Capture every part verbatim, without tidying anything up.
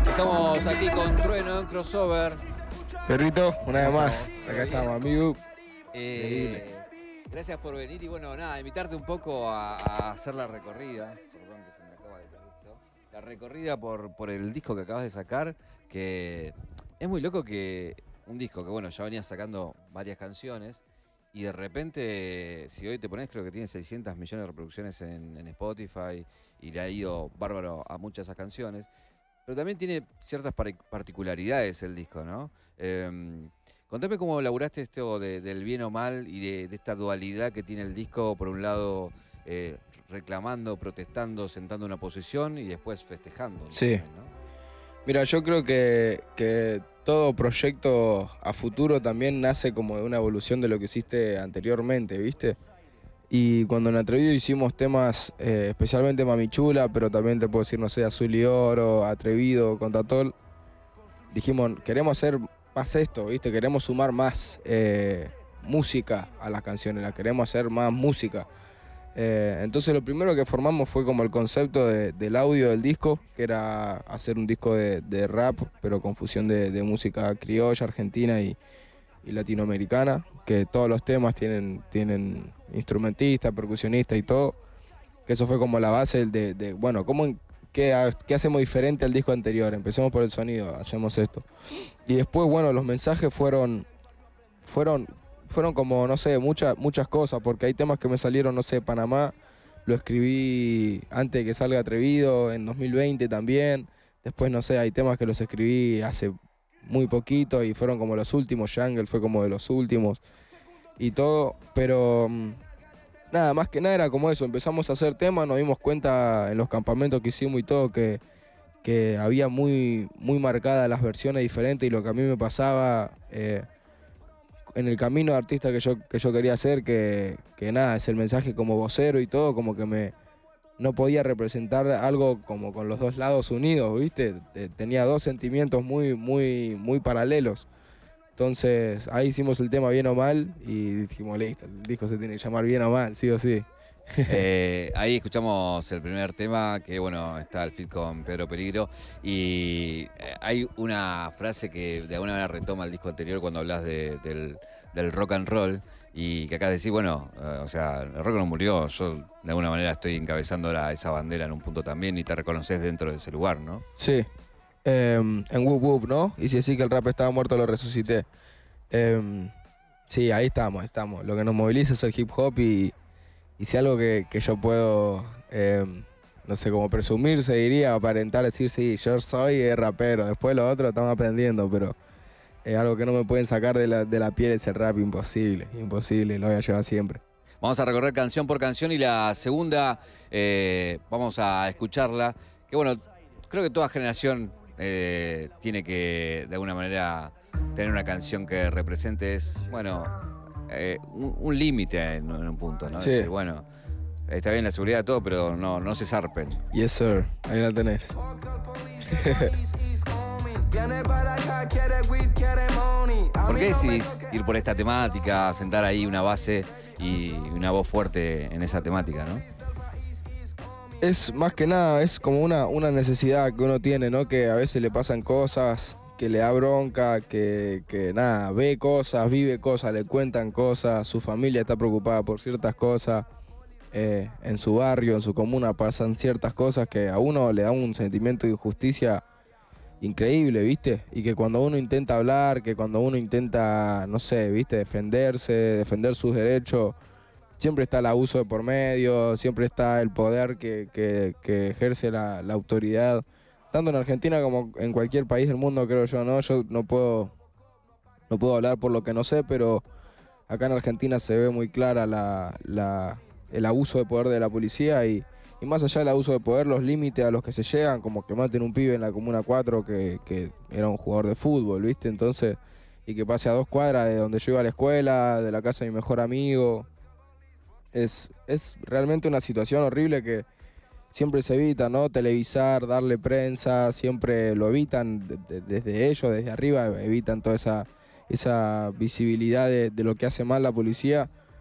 Estamos aquí con Trueno en Crossover. Perrito, una vez más, acá estamos, amigo. Eh, gracias por venir y bueno, nada, invitarte un poco a, a hacer la recorrida. Perdón que se me acaba de caer esto. La recorrida por, por el disco que acabas de sacar, que es muy loco que un disco que bueno, ya venías sacando varias canciones y de repente, si hoy te pones, creo que tiene seiscientos millones de reproducciones en, en Spotify y le ha ido bárbaro a muchas de esas canciones. Pero también tiene ciertas particularidades el disco, ¿no? Eh, contame cómo laburaste esto de, del bien o mal y de, de esta dualidad que tiene el disco, por un lado eh, reclamando, protestando, sentando una posición y después festejando, ¿no? Sí. ¿no? Mira, yo creo que, que todo proyecto a futuro también nace como de una evolución de lo que hiciste anteriormente, ¿viste? Y cuando en Atrevido hicimos temas, eh, especialmente Mami Chula, pero también te puedo decir, no sé, Azul y Oro, Atrevido, Contatol, dijimos, queremos hacer más esto, ¿viste? Queremos sumar más eh, música a las canciones, las queremos hacer más música. Eh, entonces lo primero que formamos fue como el concepto de, del audio del disco, que era hacer un disco de, de rap, pero con fusión de, de música criolla, argentina y, y latinoamericana, que todos los temas tienen, tienen instrumentistas, percusionistas y todo, que eso fue como la base de, de bueno, ¿cómo, qué, qué hacemos diferente al disco anterior? Empecemos por el sonido, hacemos esto. Y después, bueno, los mensajes fueron, fueron, fueron como, no sé, muchas, muchas cosas, porque hay temas que me salieron, no sé, Panamá, lo escribí antes de que salga Atrevido, en dos mil veinte también, después, no sé, hay temas que los escribí hace muy poquito y fueron como los últimos, Jungle fue como de los últimos y todo, pero nada, más que nada era como eso, empezamos a hacer temas, nos dimos cuenta en los campamentos que hicimos y todo que, que había muy, muy marcadas las versiones diferentes y lo que a mí me pasaba eh, en el camino de artista que yo, que yo quería hacer, que, que nada, es el mensaje como vocero y todo, como que me no podía representar algo como con los dos lados unidos, ¿viste? Tenía dos sentimientos muy, muy, muy paralelos. Entonces ahí hicimos el tema Bien o Mal y dijimos, listo, el disco se tiene que llamar Bien o Mal, sí o sí. Eh, ahí escuchamos el primer tema, que bueno, está el feat con Pedro Peligro, y eh, hay una frase que de alguna manera retoma el disco anterior cuando hablas de, del, del rock and roll, y que acá decís, bueno, eh, o sea, el rock no murió, yo de alguna manera estoy encabezando la, esa bandera en un punto también, y te reconoces dentro de ese lugar, ¿no? Sí, eh, en Whoop Whoop, ¿no? Y si decís que el rap estaba muerto, lo resucité. Eh, sí, ahí estamos, ahí estamos. Lo que nos moviliza es el hip hop y... Y si algo que, que yo puedo, eh, no sé, como presumir, se diría, aparentar, decir, sí, yo soy eh, rapero. Después lo otro estamos aprendiendo, pero es algo que no me pueden sacar de la, de la piel, es el rap, imposible, imposible, lo voy a llevar siempre. Vamos a recorrer canción por canción y la segunda eh, vamos a escucharla. Que bueno, creo que toda generación eh, tiene que, de alguna manera, tener una canción que represente, es, bueno... Eh, un, un límite en, en un punto, ¿no? Sí. Decir, bueno, está bien la seguridad de todo, pero no, no se zarpen. Yes, sir. Ahí la tenés. ¿Por qué decidís ir por esta temática, sentar ahí una base y una voz fuerte en esa temática, no? Es más que nada, es como una, una necesidad que uno tiene, ¿no? Que a veces le pasan cosas, que le da bronca, que, que nada, ve cosas, vive cosas, le cuentan cosas, su familia está preocupada por ciertas cosas, eh, en su barrio, en su comuna pasan ciertas cosas que a uno le da un sentimiento de injusticia increíble, ¿viste? Y que cuando uno intenta hablar, que cuando uno intenta, no sé, ¿viste? Defenderse, defender sus derechos, siempre está el abuso de por medio, siempre está el poder que, que, que ejerce la, la autoridad. Tanto en Argentina como en cualquier país del mundo, creo yo, ¿no? Yo no puedo, no puedo hablar por lo que no sé, pero acá en Argentina se ve muy clara la, la, el abuso de poder de la policía y, y más allá del abuso de poder, los límites a los que se llegan, como que maten un pibe en la Comuna cuatro que, que era un jugador de fútbol, ¿viste? Entonces, y que pase a dos cuadras de donde yo iba a la escuela, de la casa de mi mejor amigo. Es, es realmente una situación horrible que siempre se evita, ¿no? Televisar, darle prensa, siempre lo evitan de, de, desde ellos, desde arriba, evitan toda esa, esa visibilidad de, de lo que hace mal la policía.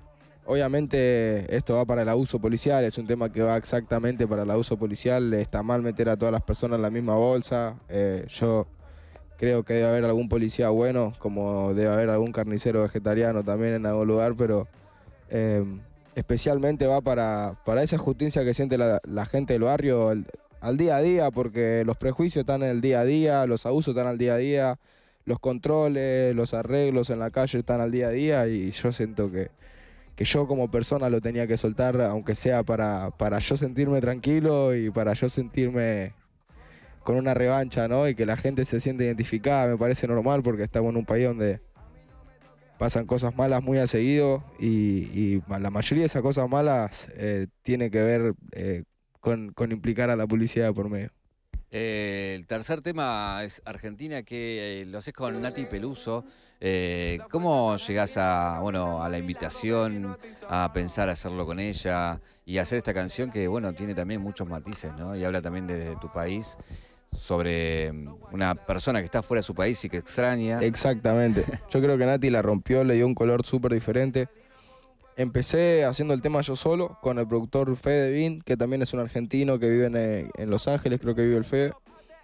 obviamente esto va para el abuso policial, es un tema que va exactamente para el abuso policial, está mal meter a todas las personas en la misma bolsa. Eh, yo creo que debe haber algún policía bueno, como debe haber algún carnicero vegetariano también en algún lugar, pero eh, especialmente va para, para esa justicia que siente la, la gente del barrio al, al día a día, porque los prejuicios están en el día a día, los abusos están al día a día, los controles, los arreglos en la calle están al día a día, y yo siento que, que yo como persona lo tenía que soltar, aunque sea para, para yo sentirme tranquilo y para yo sentirme con una revancha, ¿no? Y que la gente se siente identificada, me parece normal, porque estamos en un país donde pasan cosas malas muy a seguido, y, y la mayoría de esas cosas malas eh, tiene que ver eh, con, con implicar a la policía por medio. Eh, el tercer tema es Argentina, que eh, lo haces con Nati Peluso. Eh, ¿Cómo llegás a, bueno, a la invitación, a pensar hacerlo con ella y hacer esta canción que, bueno, tiene también muchos matices, ¿no? Y habla también de tu país, sobre una persona que está fuera de su país y que extraña. Exactamente. Yo creo que Nati la rompió, le dio un color súper diferente. Empecé haciendo el tema yo solo, con el productor Fede Bin, que también es un argentino que vive en, eh, en Los Ángeles, creo que vive el Fede.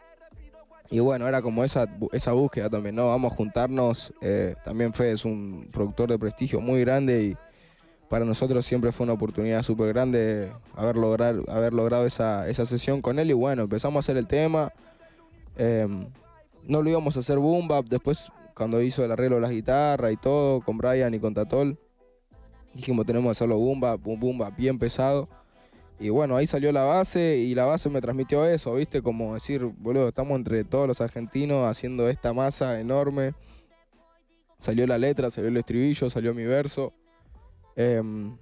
Y bueno, era como esa, esa búsqueda también, ¿no? Vamos a juntarnos. Eh, también Fede es un productor de prestigio muy grande, y para nosotros siempre fue una oportunidad súper grande haber, lograr, haber logrado esa, esa sesión con él. Y bueno, empezamos a hacer el tema. Eh, no lo íbamos a hacer boom bap, después cuando hizo el arreglo de las guitarras y todo, con Brian y con Tatol, dijimos, tenemos que hacerlo boom bap, boom, boom bap, bien pesado. Y bueno, ahí salió la base, y la base me transmitió eso, ¿viste? Como decir, boludo, estamos entre todos los argentinos haciendo esta masa enorme. Salió la letra, salió el estribillo, salió mi verso. Eh,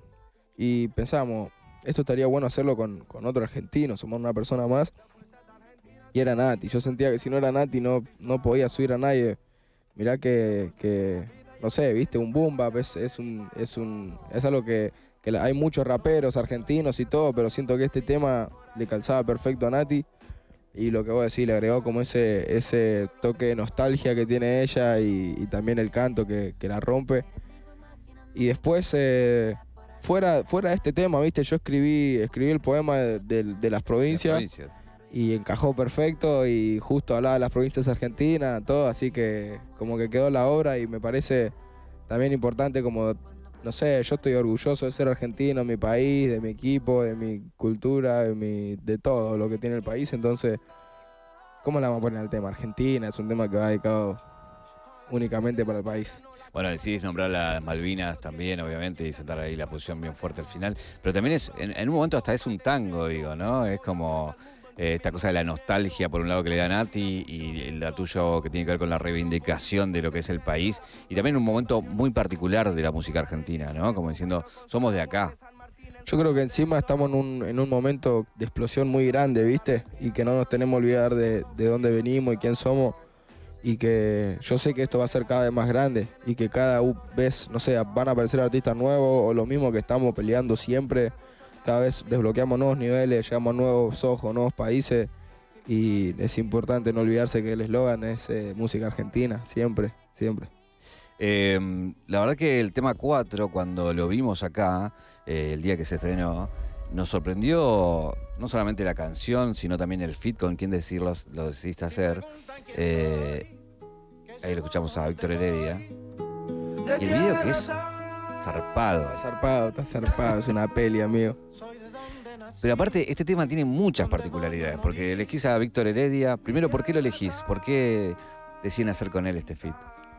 y pensamos, esto estaría bueno hacerlo con, con otro argentino, somos una persona más. Y era Nati. Yo sentía que si no era Nati no, no podía subir a nadie. Mirá que, que no sé, viste, un boom bap es, es, un, es, un, es algo que, que hay muchos raperos argentinos y todo, pero siento que este tema le calzaba perfecto a Nati. Y lo que voy a decir, le agregó como ese, ese toque de nostalgia que tiene ella, y, y también el canto que, que la rompe. Y después, eh, fuera, fuera de este tema, viste, yo escribí, escribí el poema de, de, de las provincias. Las provincias. Y encajó perfecto, y justo hablaba de las provincias argentinas, todo, así que como que quedó la obra. Y me parece también importante, como, no sé, yo estoy orgulloso de ser argentino, de mi país, de mi equipo, de mi cultura, de, mi, de todo lo que tiene el país. Entonces, ¿cómo la vamos a poner al tema? Argentina es un tema que va dedicado únicamente para el país. Bueno, decidís nombrar las Malvinas también, obviamente, y sentar ahí la posición bien fuerte al final. Pero también es, en, en un momento hasta es un tango, digo, ¿no? Es como eh, esta cosa de la nostalgia, por un lado, que le da Nati, y la tuyo que tiene que ver con la reivindicación de lo que es el país. Y también un momento muy particular de la música argentina, ¿no? Como diciendo, somos de acá. Yo creo que encima estamos en un, en un momento de explosión muy grande, ¿viste? Y que no nos tenemos que olvidar de, de dónde venimos y quién somos. Y que yo sé que esto va a ser cada vez más grande, y que cada vez, no sé, van a aparecer artistas nuevos, o lo mismo que estamos peleando siempre. Cada vez desbloqueamos nuevos niveles, llegamos a nuevos ojos, nuevos países. Y es importante no olvidarse que el eslogan es eh, música argentina, siempre, siempre. Eh, la verdad que el tema cuatro, cuando lo vimos acá, eh, el día que se estrenó, nos sorprendió no solamente la canción, sino también el feat con quien decirlo, lo decidiste hacer. Eh, ahí lo escuchamos a Víctor Heredia. Y el video que es zarpado. Está zarpado, está zarpado, es una peli, amigo. Pero aparte, este tema tiene muchas particularidades, porque elegís a Víctor Heredia. Primero, ¿por qué lo elegís? ¿Por qué deciden hacer con él este feat?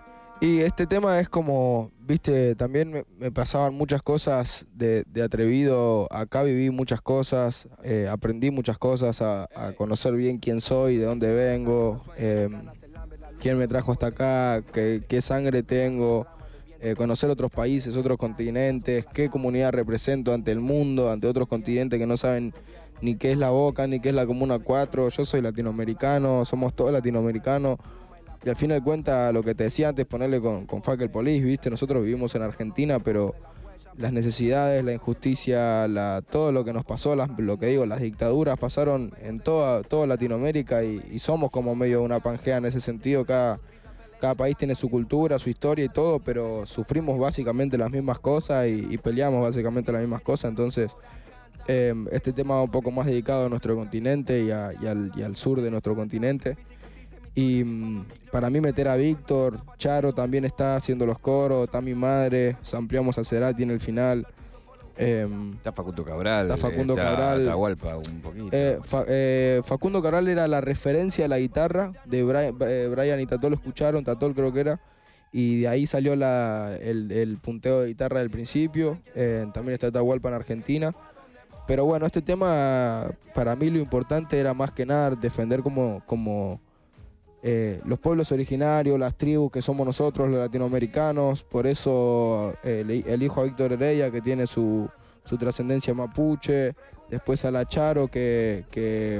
Y este tema es como, viste, también me, me pasaban muchas cosas de, de atrevido. Acá viví muchas cosas, eh, aprendí muchas cosas, a, a conocer bien quién soy, de dónde vengo, eh, quién me trajo hasta acá, qué, qué sangre tengo, eh, conocer otros países, otros continentes, qué comunidad represento ante el mundo, ante otros continentes que no saben ni qué es la Boca, ni qué es la Comuna cuatro. Yo soy latinoamericano, somos todos latinoamericanos. Y al fin de cuentas, lo que te decía antes, ponerle con, con Fuck el Police, ¿viste? Nosotros vivimos en Argentina, pero las necesidades, la injusticia, la, todo lo que nos pasó, las, lo que digo, las dictaduras pasaron en toda, toda Latinoamérica, y, y somos como medio una Pangea en ese sentido. Cada, cada país tiene su cultura, su historia y todo, pero sufrimos básicamente las mismas cosas y, y peleamos básicamente las mismas cosas, entonces eh, este tema va un poco más dedicado a nuestro continente y, a, y, al, y al sur de nuestro continente. Y mm, para mí meter a Víctor, Charo también está haciendo los coros, está mi madre, ampliamos a Cerati en el final. Eh, está Facundo Cabral, está Facundo está Cabral. Atahualpa un poquito. Eh, Fa, eh, Facundo Cabral era la referencia de la guitarra, de Brian, eh, Brian y Tatol lo escucharon, Tatol creo que era, y de ahí salió la, el, el punteo de guitarra del principio. Eh, también está Atahualpa en Argentina. Pero bueno, este tema para mí lo importante era más que nada defender como... como Eh, los pueblos originarios, las tribus que somos nosotros, los latinoamericanos. Por eso eh, elijo a Víctor Heredia, que tiene su, su trascendencia mapuche. Después a la Charo, que, que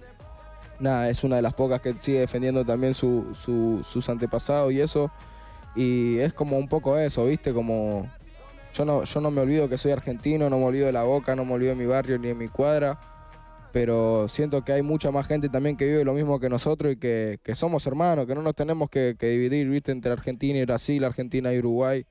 nada, es una de las pocas que sigue defendiendo también su, su, sus antepasados y eso. Y es como un poco eso, ¿viste? Como yo no, yo no me olvido que soy argentino, no me olvido de la Boca, no me olvido de mi barrio ni de mi cuadra. Pero siento que hay mucha más gente también que vive lo mismo que nosotros y que, que somos hermanos, que no nos tenemos que, que dividir, ¿viste? Entre Argentina y Brasil, Argentina y Uruguay,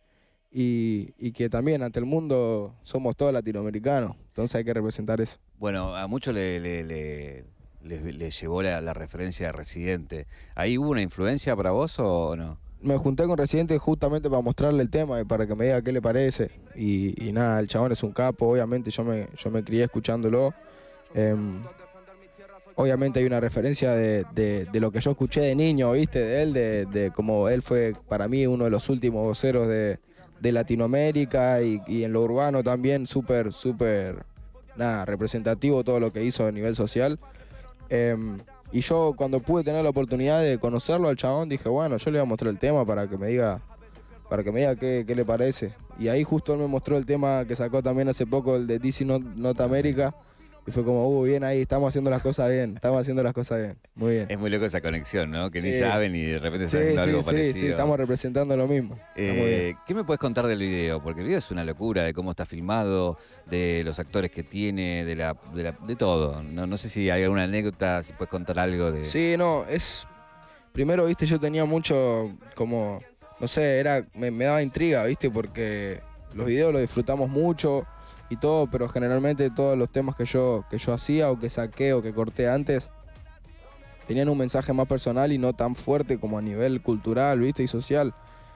y, y que también ante el mundo somos todos latinoamericanos, entonces hay que representar eso. Bueno, a muchos le, le, le, le, le llevó la, la referencia de Residente. ¿Ahí hubo una influencia para vos o no? Me junté con Residente justamente para mostrarle el tema y para que me diga qué le parece, y, y nada, el chabón es un capo, obviamente yo me, yo me crié escuchándolo. Eh, obviamente hay una referencia de, de, de lo que yo escuché de niño, ¿viste? De él, de, de como él fue para mí uno de los últimos voceros de, de Latinoamérica y, y en lo urbano también súper, súper, nada, representativo todo lo que hizo a nivel social. Eh, y yo cuando pude tener la oportunidad de conocerlo al chabón dije, bueno, yo le voy a mostrar el tema para que me diga, para que me diga qué, qué le parece. Y ahí justo él me mostró el tema que sacó también hace poco, el de D C Not, Not America. Y fue como, uh, bien ahí, estamos haciendo las cosas bien, estamos haciendo las cosas bien, muy bien. Es muy loco esa conexión, ¿no? Que sí. ni saben y de repente sí, están haciendo sí, algo sí, parecido. Sí, estamos representando lo mismo. Eh, ¿Qué me puedes contar del video? Porque el video es una locura, de cómo está filmado, de los actores que tiene, de la, de, la, de todo. No, no sé si hay alguna anécdota, si puedes contar algo de... Sí, no, es... Primero, viste, yo tenía mucho, como, no sé, era me, me daba intriga, viste, porque los videos los disfrutamos mucho y todo, pero generalmente todos los temas que yo, que yo hacía o que saqué o que corté antes tenían un mensaje más personal y no tan fuerte como a nivel cultural, viste, y social.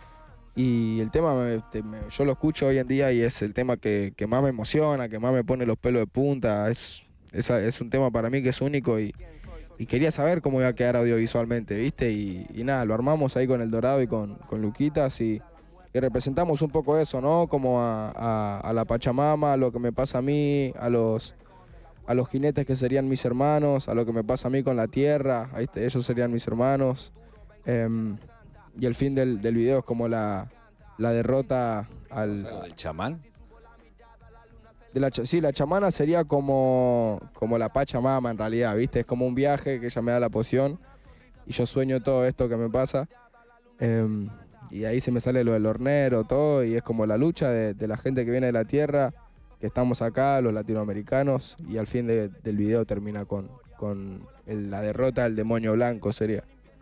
Y el tema, me, te, me, yo lo escucho hoy en día y es el tema que, que más me emociona, que más me pone los pelos de punta. Es, es, es un tema para mí que es único y, y quería saber cómo iba a quedar audiovisualmente, viste, y, y nada, lo armamos ahí con El Dorado y con, con Luquitas y... que representamos un poco eso, ¿no? Como a, a, a la Pachamama, a lo que me pasa a mí, a los, a los jinetes que serían mis hermanos, a lo que me pasa a mí con la tierra, ahí te, ellos serían mis hermanos. Eh, y el fin del, del video es como la, la derrota al... ¿El chamán? De la, sí, la chamana sería como, como la Pachamama en realidad, ¿viste? Es como un viaje que ella me da la poción y yo sueño todo esto que me pasa. Eh, Y ahí se me sale lo del hornero, todo, y es como la lucha de, de la gente que viene de la tierra, que estamos acá, los latinoamericanos, y al fin de, del video termina con, con el, la derrota del demonio blanco, sería.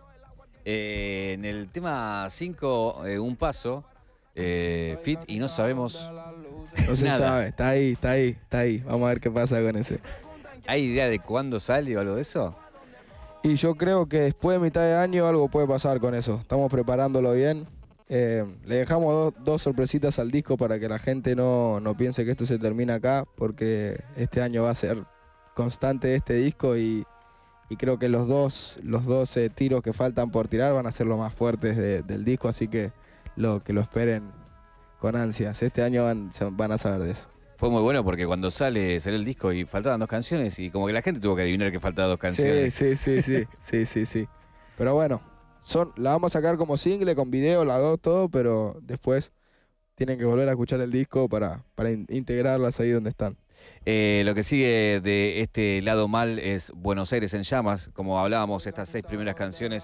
Eh, en el tema cinco, eh, un paso, eh, fit, y no sabemos No se nada. sabe, está ahí, está ahí, está ahí. Vamos a ver qué pasa con ese. ¿Hay idea de cuándo sale o algo de eso? Y yo creo que después de mitad de año algo puede pasar con eso. Estamos preparándolo bien. Eh, le dejamos do, dos sorpresitas al disco para que la gente no, no piense que esto se termina acá, porque este año va a ser constante este disco y, y creo que los dos, los dos eh, tiros que faltan por tirar van a ser los más fuertes de, del disco, así que lo, que lo esperen con ansias. Este año van, van a saber de eso. Fue muy bueno porque cuando sale, salió el disco y faltaban dos canciones y como que la gente tuvo que adivinar que faltaban dos canciones. Sí, sí, sí, sí, sí, sí, sí. Pero bueno, son, la vamos a sacar como single, con video, las dos, todo, pero después tienen que volver a escuchar el disco para, para in integrarlas ahí donde están. Eh, lo que sigue de este lado mal es Buenos Aires en llamas, como hablábamos, estas seis primeras canciones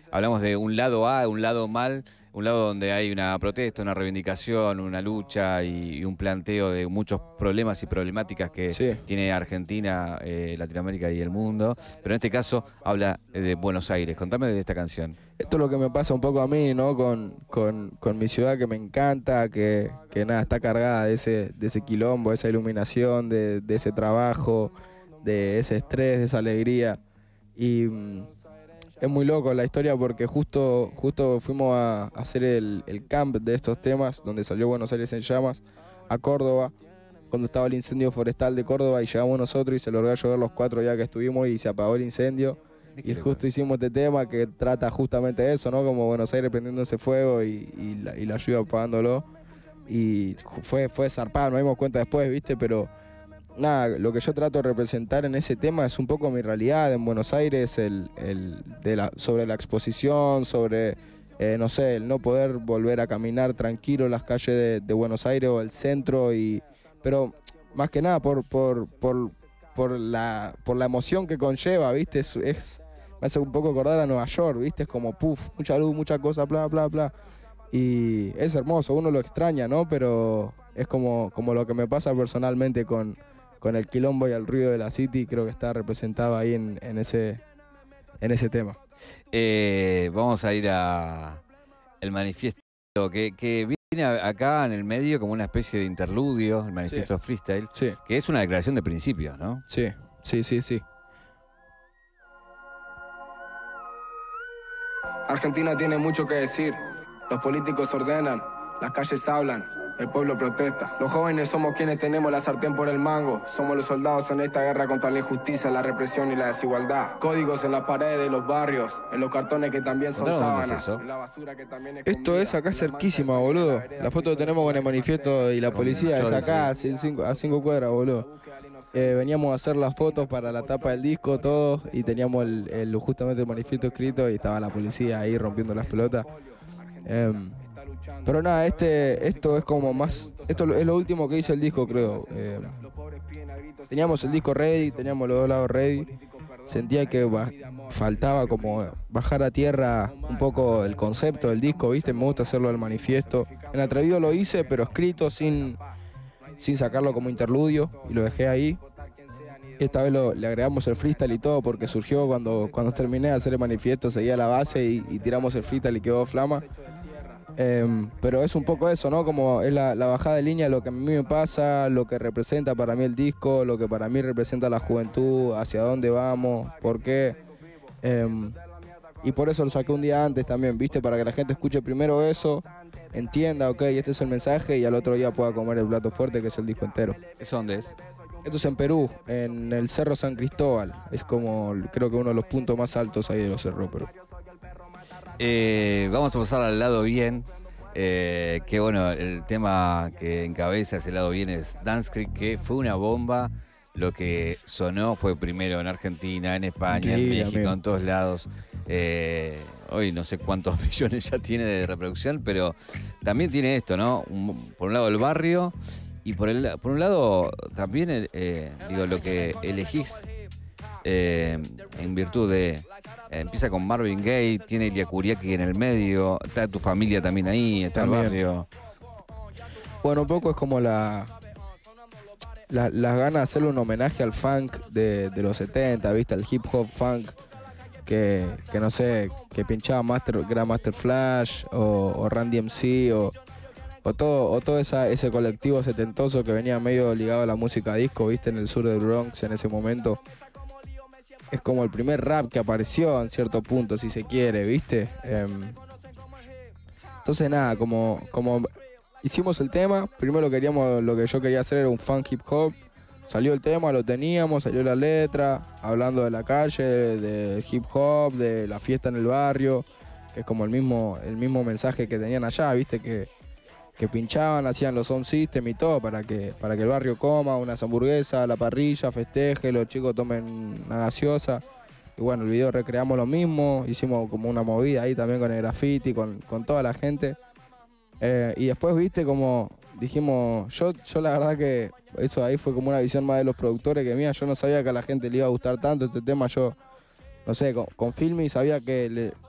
hablamos de un lado A, un lado mal, un lado donde hay una protesta, una reivindicación, una lucha y, y un planteo de muchos problemas y problemáticas que Sí. tiene Argentina, eh, Latinoamérica y el mundo. Pero en este caso habla de Buenos Aires. Contame de esta canción. Esto es lo que me pasa un poco a mí, ¿no? Con, con, con mi ciudad que me encanta, que, que nada, está cargada de ese, de ese quilombo, de esa iluminación, de, de ese trabajo, de ese estrés, de esa alegría. Y mm, es muy loco la historia porque justo, justo fuimos a, a hacer el, el camp de estos temas, donde salió Buenos Aires en llamas, a Córdoba, cuando estaba el incendio forestal de Córdoba, y llegamos nosotros y se logró llover los cuatro días que estuvimos y se apagó el incendio. Y justo hicimos este tema que trata justamente de eso, ¿no? Como Buenos Aires prendiendo ese fuego y, y, la, y la lluvia apagándolo. Y fue, fue zarpado, nos dimos cuenta después, ¿viste? Pero nada, lo que yo trato de representar en ese tema es un poco mi realidad en Buenos Aires, el, el de la, sobre la exposición, sobre, eh, no sé, el no poder volver a caminar tranquilo en las calles de, de Buenos Aires o el centro. Y, pero más que nada por, por, por, por, la, por la emoción que conlleva, ¿viste? Es, es, me hace un poco acordar a Nueva York, ¿viste? Es como, puff, mucha luz, mucha cosa, bla, bla, bla. Y es hermoso, uno lo extraña, ¿no? Pero es como, como lo que me pasa personalmente con, con el quilombo y el ruido de la City, creo que está representado ahí en, en, ese, en ese tema. Eh, vamos a ir a el manifiesto que, que viene acá en el medio como una especie de interludio, el manifiesto Sí. freestyle, Sí. que es una declaración de principios, ¿no? Sí, sí, sí, sí. Argentina tiene mucho que decir. Los políticos ordenan, las calles hablan, el pueblo protesta. Los jóvenes somos quienes tenemos la sartén por el mango. Somos los soldados en esta guerra contra la injusticia, la represión y la desigualdad. Códigos en las paredes de los barrios, en los cartones que también son ¿Dónde es sábanas, eso? en la basura que también es Esto comida, es acá en la mancha cerquísima, de sangre boludo. en la vereda La foto que solo tenemos con el son lágrimas manifiesto y la secas. policía es Yo acá, lo a cinco, a cinco cuadras, boludo. Eh, veníamos a hacer las fotos para la tapa del disco, todo, y teníamos el, el- justamente el manifiesto escrito y estaba la policía ahí rompiendo las pelotas. Em, pero nada, este, esto es como más, esto es lo último que hizo el disco, creo. Em, teníamos el disco ready, teníamos los dos lados ready. Sentía que ba- faltaba como bajar a tierra un poco el concepto del disco, ¿viste? Me gusta hacerlo del manifiesto. En Atrevido lo hice, pero escrito sin, sin sacarlo como interludio, y lo dejé ahí. Esta vez lo, le agregamos el freestyle y todo porque surgió cuando, cuando terminé de hacer el manifiesto, seguía la base y, y tiramos el freestyle y quedó flama. Em, pero es un poco eso, ¿no? Como es la, la bajada de línea, lo que a mí me pasa, lo que representa para mí el disco, lo que para mí representa la juventud, hacia dónde vamos, por qué. Em, y por eso lo saqué un día antes también, ¿viste? Para que la gente escuche primero eso, entienda, ok, este es el mensaje, y al otro día pueda comer el plato fuerte, que es el disco entero. ¿Eso dónde es? Esto es en Perú, en el Cerro San Cristóbal. Es como, creo que uno de los puntos más altos ahí de los cerros, pero... Eh, vamos a pasar al lado bien, eh, que bueno, el tema que encabeza ese lado bien es Dance Creek, que fue una bomba. Lo que sonó fue primero en Argentina, en España, Increíble, en México, amigo. en todos lados. Eh, hoy no sé cuántos millones ya tiene de reproducción, pero también tiene esto, ¿no? Un- por un lado el barrio y por, el, por un lado también, el, eh, digo, lo que elegís eh, en virtud de... eh, empieza con Marvin Gaye, tiene Ilia Kuriaki en el medio, está tu familia también ahí, está También. el barrio. Bueno, un poco es como la, la- las ganas de hacerle un homenaje al funk de, de los setenta, ¿viste? Al hip hop funk que, que no sé, que pinchaba Master, Grandmaster Flash o, o Randy M C o, o todo, o todo esa, ese colectivo setentoso que venía medio ligado a la música disco, ¿viste? En el sur del Bronx en ese momento. Es como el primer rap que apareció en cierto punto, si se quiere, ¿viste? Em, entonces nada, como, como hicimos el tema, primero queríamos, lo que yo quería hacer era un funk hip hop. Salió el tema, lo teníamos, salió la letra, hablando de la calle, del hip hop, de la fiesta en el barrio, que es como el mismo, el mismo mensaje que tenían allá, ¿viste? Que, que pinchaban, hacían los sound system y todo para que, para que el barrio coma unas hamburguesas, la parrilla, festeje, los chicos tomen una gaseosa. Y bueno, el video recreamos lo mismo, hicimos como una movida ahí también con el graffiti, con, con toda la gente. Eh, y después, viste, como dijimos, yo, yo la verdad que eso ahí fue como una visión más de los productores que mía. Yo no sabía que a la gente le iba a gustar tanto este tema. Yo, no sé, con, con Filmi sabía que le,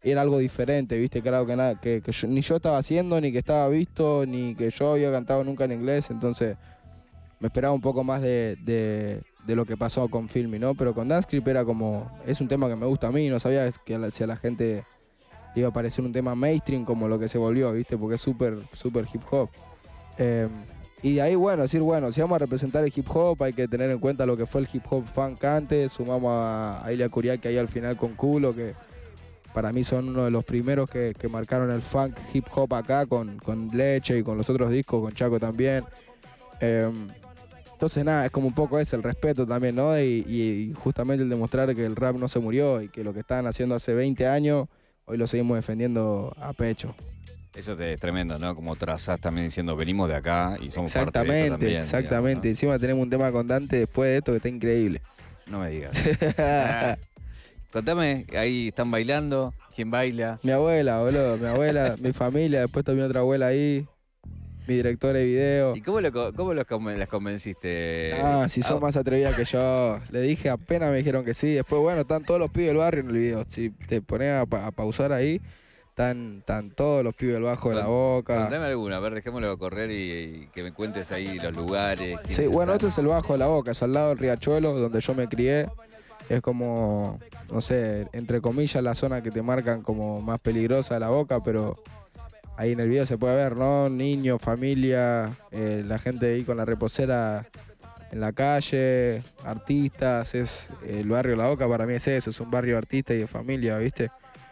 era algo diferente, ¿viste? Claro que, nada, que, que yo, ni yo estaba haciendo, ni que estaba visto, ni que yo había cantado nunca en inglés, entonces me esperaba un poco más de, de, de lo que pasó con Filmy, ¿no? Pero con Dance Creep era como, es un tema que me gusta a mí, no sabía que a la, si a la gente le iba a parecer un tema mainstream como lo que se volvió, ¿viste? Porque es súper, súper hip hop. Eh, y de ahí, bueno, decir, bueno, si vamos a representar el hip hop, hay que tener en cuenta lo que fue el hip hop funk antes, sumamos a, a Ilia Kuriaki ahí al final con Culo, que para mí son uno de los primeros que, que marcaron el funk hip hop acá, con, con Leche y con los otros discos, con Chaco también. Eh, entonces nada, es como un poco ese el respeto también, ¿no? Y, y justamente el demostrar que el rap no se murió y que lo que estaban haciendo hace veinte años, hoy lo seguimos defendiendo a pecho. Eso te- es tremendo, ¿no? Como trazás también diciendo, venimos de acá y somos parte de esto Exactamente, también. exactamente. digamos, Encima tenemos un tema con Dante después de esto que está increíble. ¿no? No me digas. Ah. Contame, ahí están bailando, ¿quién baila? Mi abuela, boludo, mi abuela, mi familia, después también otra abuela ahí, mi directora de video. ¿Y cómo, lo, co- cómo los conven- las convenciste? Ah, si son Ah, más atrevidas que yo. Le dije, apenas me dijeron que sí. Después, bueno, están todos los pibes del barrio en el video. Si te pones a, pa- a pausar ahí, están, están todos los pibes del bajo de la boca. Contame alguna, a ver, dejémoslo correr y, y que me cuentes ahí los lugares. Sí, quiénes bueno, están. este es el bajo de la boca, es al lado del riachuelo, donde yo me crié. Es como, no sé, entre comillas, la zona que te marcan como más peligrosa de la boca, pero ahí en el video se puede ver, ¿no? Niños, familia, eh, la gente ahí con la reposera en la calle, artistas, es el barrio La Boca para mí es eso, es un barrio de artistas y de familia, ¿viste?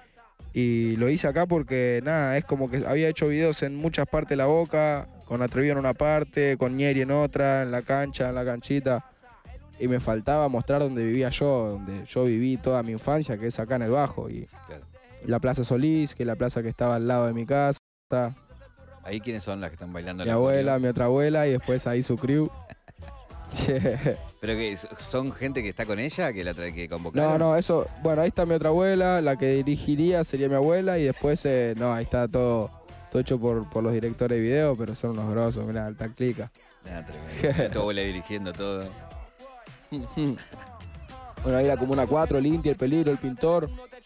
Y lo hice acá porque, nada, es como que había hecho videos en muchas partes de La Boca, con Atrevido en una parte, con Ñeri en otra, en la cancha, en la canchita. Y me faltaba mostrar donde vivía yo, donde yo viví toda mi infancia, que es acá en el Bajo. Y Claro. la Plaza Solís, que es la plaza que estaba al lado de mi casa. Ahí quiénes son las que están bailando. Mi la abuela, coreo? mi otra abuela y después ahí su crew. ¿Pero que son gente que está con ella, que la trae que No, convocaron? no, eso, bueno, ahí está mi otra abuela, la que dirigiría sería mi abuela y después, eh, no, ahí está todo, todo hecho por, por los directores de video, pero son unos grosos, mirá, alta clica. Nah, tremendo. Tu abuela dirigiendo todo. Bueno, ahí la Comuna cuatro, el Inti, el Peligro, el Pintor,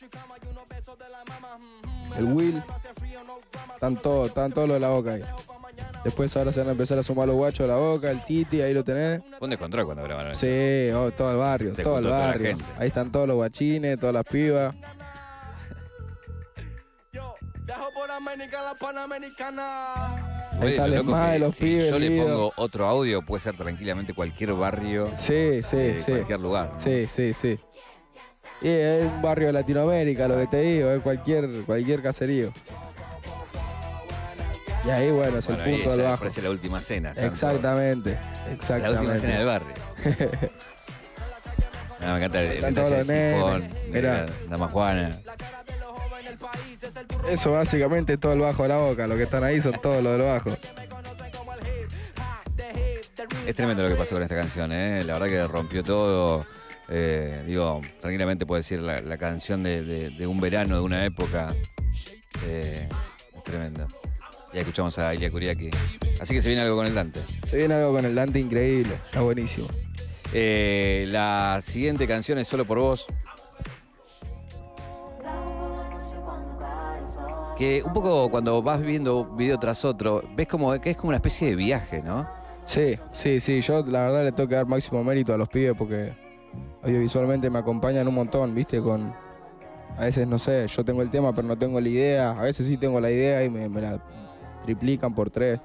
el Will, están todos, están todos los de La Boca ahí. Después ahora se van a empezar a sumar los guachos de La Boca, el Titi, ahí lo tenés. Fue un descontrol cuando grabaron eso. Sí, oh, todo el barrio, Se todo el juntó toda la barrio. gente. Ahí están todos los guachines, todas las pibas. Viajo por América, la Panamericana. Ahí Oye, lo salen loco más que de los si pibes. yo le Lido. pongo otro audio, puede ser tranquilamente cualquier barrio Sí, sí, de sí. cualquier lugar. ¿no? Sí, sí, sí. Y es un barrio de Latinoamérica, lo que te digo, es cualquier, cualquier caserío. Y ahí, bueno, es Bueno, el ahí punto del ya bajo. parece la última cena. tanto- Exactamente, La exactamente. última cena del barrio. No, me encanta el, el Están detalle todos del los sifón, nenes. de Mirá. la dama Juana. Eso básicamente es todo el bajo de La Boca, los que están ahí son todos los del bajo. Es tremendo lo que pasó con esta canción, ¿eh? La verdad que rompió todo. Eh, digo, tranquilamente puedo decir la, la canción de, de- de un verano, de una época. Eh, es tremendo. Ya escuchamos a Ilia Kuriaki. Así que se viene algo con el Dante. Se viene algo con el Dante increíble, está buenísimo. Eh, la siguiente canción es Solo por Vos. Que un poco cuando vas viendo video tras otro, ves como que es como una especie de viaje, ¿no? Sí, sí, sí, yo la verdad le tengo que dar máximo mérito a los pibes porque audiovisualmente me acompañan un montón, ¿viste? Con a veces, no sé, yo tengo el tema pero no tengo la idea, a veces sí tengo la idea y me, me la triplican por tres.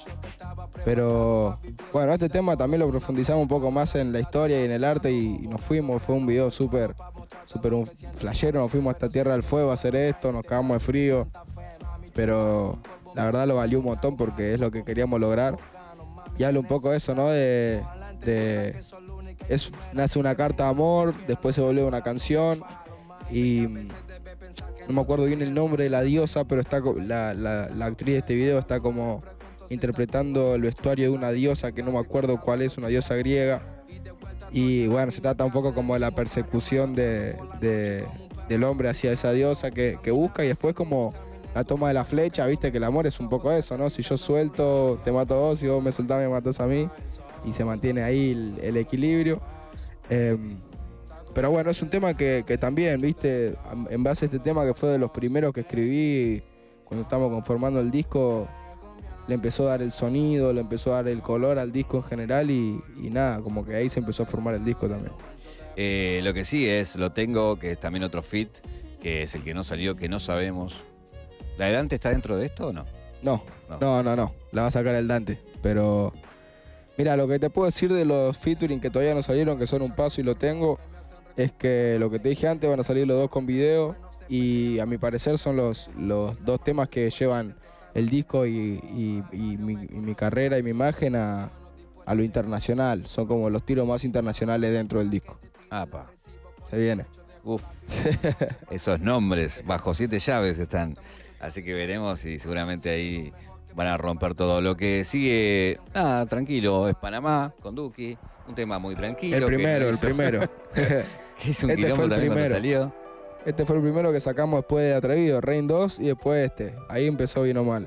Pero bueno, este tema también lo profundizamos un poco más en la historia y en el arte y, y nos fuimos, fue un video súper, súper un flashero, nos fuimos hasta Tierra del Fuego a hacer esto, nos cagamos de frío, pero la verdad lo valió un montón porque es lo que queríamos lograr. Y habla un poco de eso, ¿no? De, de es, nace una carta de amor, después se vuelve una canción y no me acuerdo bien el nombre de la diosa, pero está co- la, la, la actriz de este video está como interpretando el vestuario de una diosa que no me acuerdo cuál es, una diosa griega. Y bueno, se trata un poco como de la persecución de, de- del hombre hacia esa diosa que, que busca y después como la toma de la flecha, viste que el amor es un poco eso, ¿no? Si yo suelto, te mato a vos, si vos me soltás, me matás a mí. Y se mantiene ahí el, el equilibrio. Eh, pero bueno, es un tema que, que también, viste, en base a este tema que fue de los primeros que escribí cuando estábamos conformando el disco, le empezó a dar el sonido, le empezó a dar el color al disco en general y, y nada, como que ahí se empezó a formar el disco también. Eh, lo que sí es, lo tengo, que es también otro feat, que es el que no salió, que no sabemos. ¿La de Dante está dentro de esto o no? No, No. no, no, no, la va a sacar el Dante, pero mira, lo que te puedo decir de los featuring que todavía no salieron, que son un paso y lo tengo, es que lo que te dije antes, van a salir los dos con video y a mi parecer son los, los dos temas que llevan el disco y, y, y, mi, y mi carrera y mi imagen a, a lo internacional. Son como los tiros más internacionales dentro del disco. Apa. Se viene. Uf. Esos nombres bajo siete llaves están. Así que veremos y seguramente ahí van a romper todo. Lo que sigue, nada, tranquilo, es Panamá con Duki. Un tema muy tranquilo. El primero, que no el hizo, primero. que hizo un Este quilombo fue el también cuando primero. salió. Este fue el primero que sacamos después de Atrevido, Rain dos y después este. Ahí empezó bien o mal.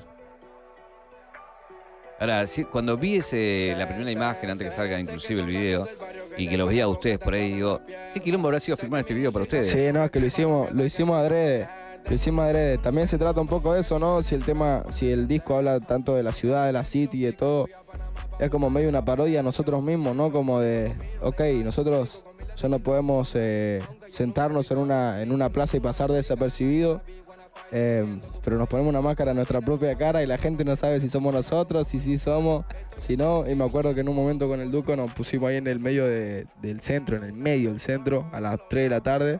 Ahora, sí, cuando vi ese, la primera imagen, antes que salga inclusive el video, y que los veía a ustedes por ahí, digo, ¿qué quilombo habrá sido filmar este video para ustedes? Sí, no, es que lo hicimos, lo hicimos adrede. Lo hicimos adrede. También se trata un poco de eso, ¿no? Si el tema, si el disco habla tanto de la ciudad, de la city y de todo, es como medio una parodia a nosotros mismos, ¿no? Como de, ok, nosotros ya no podemos eh, sentarnos en una, en una plaza y pasar desapercibido, eh, pero nos ponemos una máscara en nuestra propia cara y la gente no sabe si somos nosotros, si sí somos, si no. Y me acuerdo que en un momento con el Duco nos pusimos ahí en el medio de, del centro, en el medio del centro, a las tres de la tarde,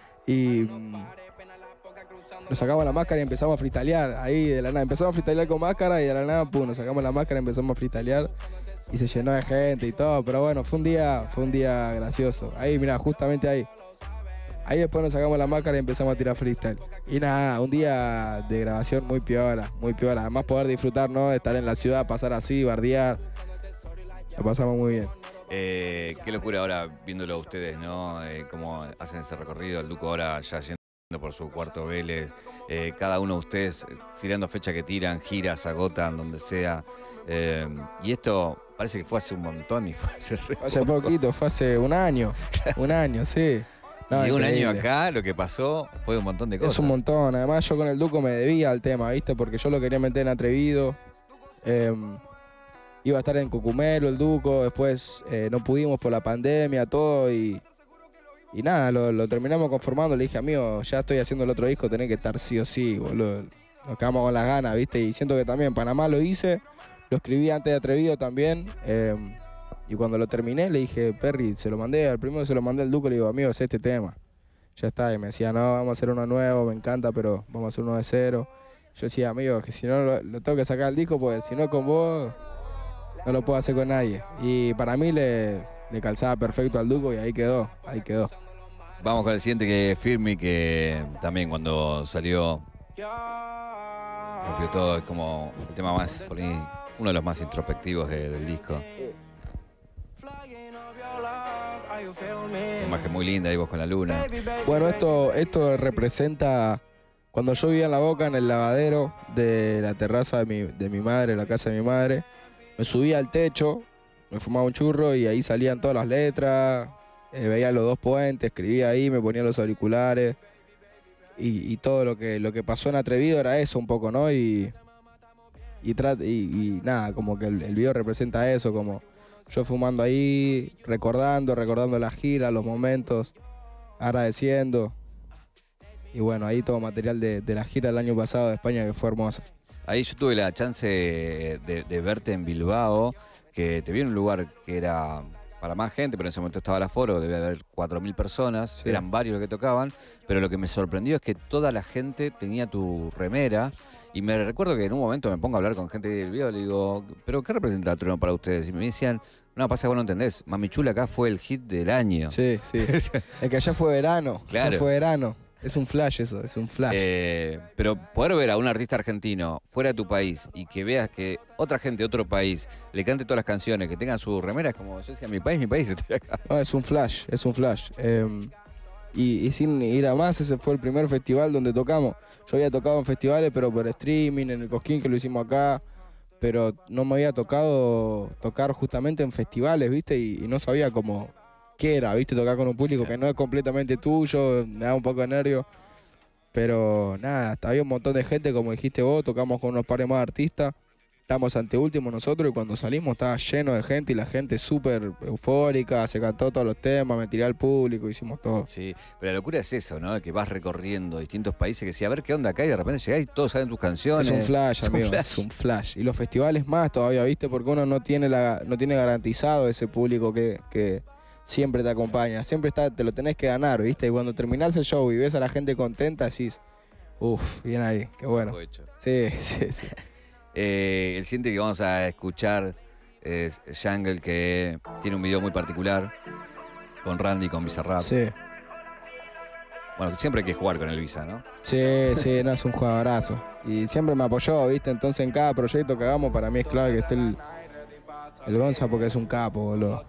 y mm, nos sacamos la máscara y empezamos a freestylear ahí de la nada. Empezamos a freestylear con máscara y de la nada, pum, nos sacamos la máscara y empezamos a freestylear. Y se llenó de gente y todo, pero bueno, fue un día, fue un día gracioso. Ahí, mira, justamente ahí. Ahí después nos sacamos la máscara y empezamos a tirar freestyle. Y nada, un día de grabación muy piola, muy piola. Además poder disfrutar, ¿no? De estar en la ciudad, pasar así, bardear. La pasamos muy bien. Eh, qué locura ahora viéndolo a ustedes, ¿no? Eh, cómo hacen ese recorrido, el Duco ahora ya yendo por su cuarto Vélez, eh, cada uno de ustedes tirando fecha que tiran, giras, agotan, donde sea. Eh, y esto parece que fue hace un montón y fue hace re Hace poco. poquito, fue hace un año. Un año, sí. No, y un increíble. año acá lo que pasó fue un montón de cosas. Es un montón. Además, yo con el Duco me debía al tema, ¿viste? Porque yo lo quería meter en Atrevido. Eh, iba a estar en Cucumelo, el Duco. Después eh, no pudimos por la pandemia, todo. Y, y nada, lo, lo terminamos conformando. Le dije, amigo, ya estoy haciendo el otro disco, tenés que estar sí o sí, boludo. Nos quedamos con las ganas, ¿viste? Y siento que también en Panamá lo hice. Lo escribí antes de Atrevido también. Eh, y cuando lo terminé, le dije, Perry, se lo mandé. Al primero se lo mandé al Duco. Le digo, amigo, es este tema. Ya está, y me decía, no, vamos a hacer uno nuevo, me encanta, pero vamos a hacer uno de cero. Yo decía, amigo, que si no lo, lo tengo que sacar al disco, pues si no con vos, no lo puedo hacer con nadie. Y para mí le, le calzaba perfecto al Duco y ahí quedó, ahí quedó. Vamos con el siguiente, que es Firme, que también cuando salió rompió todo, es como el tema más, por ahí, uno de los más introspectivos de- del disco. Una imagen muy linda, ahí vos con la luna. Bueno, esto, esto representa cuando yo vivía en La Boca, en el lavadero de la terraza de mi, de mi madre, la casa de mi madre. Me subía al techo, me fumaba un churro y ahí salían todas las letras. Eh, veía los dos puentes, escribía ahí, me ponía los auriculares. Y, y todo lo que, lo que pasó en Atrevido era eso un poco, ¿no? Y, y, trat- y, y nada, como que el, el video representa eso, como yo fumando ahí, recordando, recordando la gira, los momentos, agradeciendo. Y bueno, ahí todo material de, de la gira del año pasado de España que fue hermosa. Ahí yo tuve la chance de, de verte en Bilbao, que te vi en un lugar que era para más gente, pero en ese momento estaba el aforo, debía haber cuatro mil personas, Sí. eran varios los que tocaban, pero lo que me sorprendió es que toda la gente tenía tu remera, y me recuerdo que en un momento me pongo a hablar con gente del video, le digo, ¿pero qué representa el trueno para ustedes? Y me decían, no, pasa que vos no entendés, Mami Chula acá fue el hit del año. Sí, sí. Es que allá fue verano, Claro. allá fue verano. Es un flash eso, es un flash. Eh, pero poder ver a un artista argentino fuera de tu país y que veas que otra gente de otro país le cante todas las canciones, que tengan su remera, es como yo decía, mi país, mi país, estoy acá. No, es un flash, es un flash. Eh, y, y sin ir a más, ese fue el primer festival donde tocamos. Yo había tocado en festivales, pero por streaming, en el Cosquín, que lo hicimos acá. Pero no me había tocado tocar justamente en festivales, ¿viste? Y, y no sabía cómo, qué era, ¿viste? Tocar con un público que no es completamente tuyo, me da un poco de nervio. Pero nada, había un montón de gente, como dijiste vos, tocamos con unos pares más artistas. Estamos anteúltimos nosotros y cuando salimos estaba lleno de gente y la gente súper eufórica, se cantó todos los temas, me tiré al público, hicimos todo. Sí, pero la locura es eso, ¿no? Que vas recorriendo distintos países, que sí, a ver qué onda acá y de repente llegás y todos saben tus canciones. Es un flash, es amigo, un flash. es un flash. Y los festivales más todavía, ¿viste? Porque uno no tiene la, no tiene garantizado ese público que, que siempre te acompaña. Siempre está, te lo tenés que ganar, ¿viste? Y cuando terminás el show y ves a la gente contenta, decís, uff, bien ahí, qué bueno. Sí, sí, sí. Eh, el siguiente que vamos a escuchar es Jungle, que tiene un video muy particular con Randy, con Bizarrap. Sí. Bueno, siempre hay que jugar con el Visa, ¿no? Sí, sí, no, es un jugadorazo. Y siempre me apoyó, ¿viste? Entonces en cada proyecto que hagamos para mí es clave que esté el, el Gonza porque es un capo, boludo.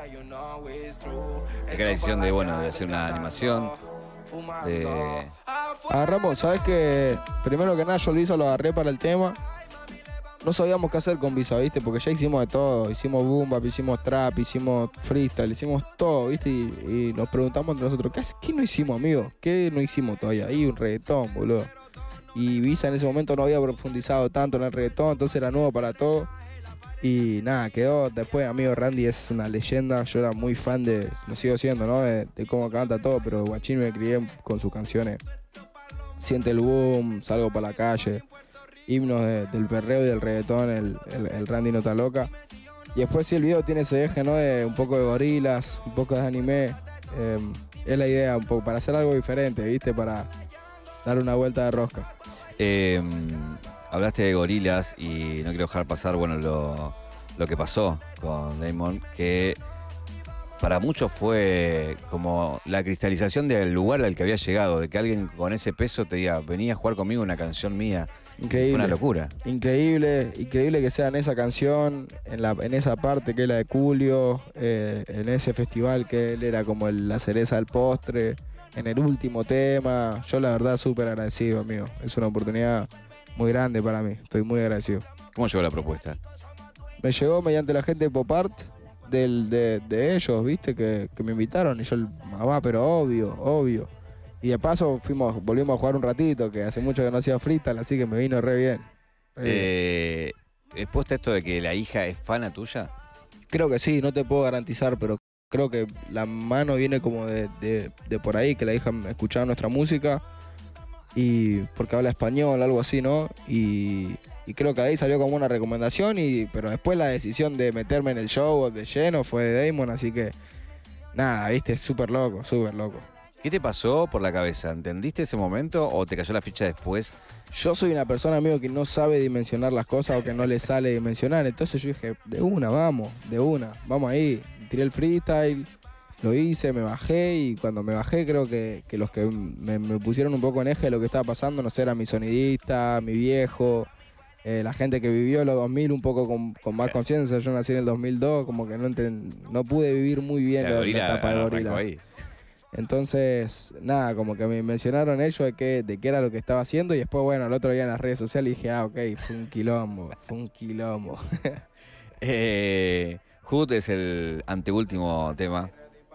Acá la decisión de, bueno, de hacer una animación, de... Agarramos, ¿sabes qué? Primero que nada yo el Visa lo agarré para el tema. No sabíamos qué hacer con Visa, ¿viste? Porque ya hicimos de todo. Hicimos boom bap, hicimos trap, hicimos freestyle, hicimos todo, ¿viste? Y, y nos preguntamos entre nosotros, ¿qué, ¿qué no hicimos, amigo? ¿Qué no hicimos todavía? Y un reggaetón, boludo. Y Visa en ese momento no había profundizado tanto en el reggaetón, entonces era nuevo para todo. Y nada, quedó. Después, amigo, Randy es una leyenda. Yo era muy fan de, lo sigo siendo, ¿no? De, de cómo canta todo, pero Guachín me crié con sus canciones. Siente el boom, salgo para la calle. Himnos de, del perreo y del reggaetón, el, el, el Randy no está loca. Y después sí el video tiene ese eje, ¿no? De un poco de gorilas, un poco de anime. Eh, es la idea, un poco, para hacer algo diferente, ¿viste? Para dar una vuelta de rosca. Eh, hablaste de gorilas y no quiero dejar pasar, bueno, lo, lo que pasó con Damon, que para muchos fue como la cristalización del lugar al que había llegado, de que alguien con ese peso te diga, venía a jugar conmigo una canción mía. Increíble. Fue una locura. Increíble, increíble que sea en esa canción, en, la, en esa parte que es la de Julio, eh, en ese festival que él era como el, la cereza del postre, en el último tema. Yo la verdad súper agradecido, amigo. Es una oportunidad muy grande para mí, estoy muy agradecido. ¿Cómo llegó la propuesta? Me llegó mediante la gente de Pop Art, del, de, de ellos, viste, que, que me invitaron y yo, mamá, pero obvio, obvio. Y de paso fuimos, volvimos a jugar un ratito, que hace mucho que no hacía freestyle, así que me vino re bien. Re Eh, ¿Es puesta esto de que la hija es fana tuya? bien. Creo que sí, no te puedo garantizar, pero creo que la mano viene como de, de, de por ahí, que la hija escuchaba nuestra música, y porque habla español, algo así, ¿no? Y, y creo que ahí salió como una recomendación, y pero después la decisión de meterme en el show de lleno fue de Damon, así que nada, viste, súper loco, súper loco. ¿Qué te pasó por la cabeza? ¿Entendiste ese momento o te cayó la ficha después? Yo soy una persona, amigo, que no sabe dimensionar las cosas o que no le sale dimensionar. Entonces yo dije, de una, vamos, de una, vamos ahí. Tiré el freestyle, lo hice, me bajé y cuando me bajé creo que, que los que me, me pusieron un poco en eje de lo que estaba pasando, no sé, era mi sonidista, mi viejo, eh, la gente que vivió los dos mil un poco con, con más conciencia. Yo nací en el dos mil dos, como que no, enten, no pude vivir muy bien la, la, la etapa de Gorilas. Entonces, nada, como que me mencionaron ellos de qué, de qué era lo que estaba haciendo y después, bueno, el otro día en las redes sociales dije, ah, ok, fue un quilombo, fue un quilombo. eh, Hood es el anteúltimo tema.